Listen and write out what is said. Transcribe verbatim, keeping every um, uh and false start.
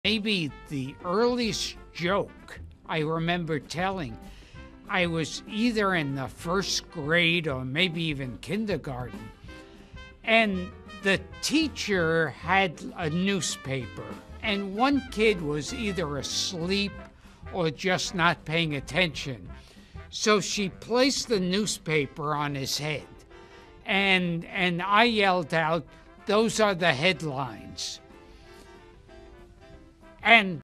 Maybe the earliest joke I remember telling, I was either in the first grade or maybe even kindergarten, and the teacher had a newspaper, and one kid was either asleep or just not paying attention. So she placed the newspaper on his head, and and I yelled out, "Those are the headlines." And